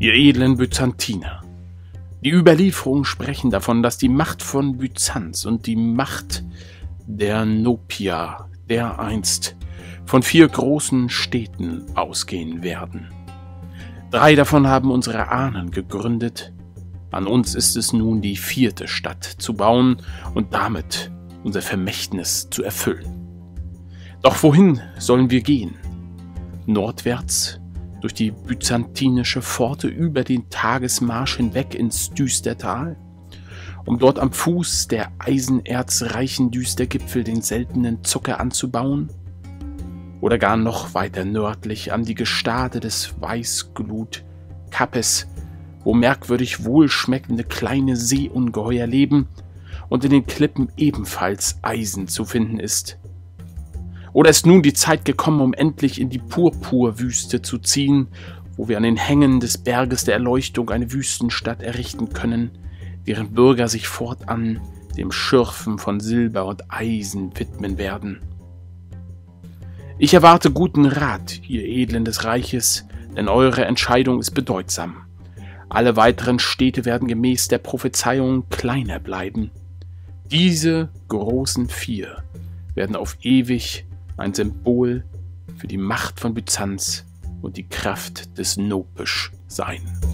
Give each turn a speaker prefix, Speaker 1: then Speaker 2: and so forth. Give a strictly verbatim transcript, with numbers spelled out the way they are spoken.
Speaker 1: Ihr edlen Byzantiner, die Überlieferungen sprechen davon, dass die Macht von Byzanz und die Macht der Nopia dereinst von vier großen Städten ausgehen werden. Drei davon haben unsere Ahnen gegründet. An uns ist es nun, die vierte Stadt zu bauen und damit unser Vermächtnis zu erfüllen. Doch wohin sollen wir gehen? Nordwärts durch die byzantinische Pforte über den Tagesmarsch hinweg ins Düstertal, um dort am Fuß der eisenerzreichen Düstergipfel den seltenen Zucker anzubauen? Oder gar noch weiter nördlich an die Gestade des Weißglut Kapes, wo merkwürdig wohlschmeckende kleine Seeungeheuer leben und in den Klippen ebenfalls Eisen zu finden ist? Oder ist nun die Zeit gekommen, um endlich in die Purpurwüste zu ziehen, wo wir an den Hängen des Berges der Erleuchtung eine Wüstenstadt errichten können, deren Bürger sich fortan dem Schürfen von Silber und Eisen widmen werden? Ich erwarte guten Rat, ihr Edlen des Reiches, denn eure Entscheidung ist bedeutsam. Alle weiteren Städte werden gemäß der Prophezeiung kleiner bleiben. Diese großen vier werden auf ewig ein Symbol für die Macht von Byzanz und die Kraft des Nopisch sein.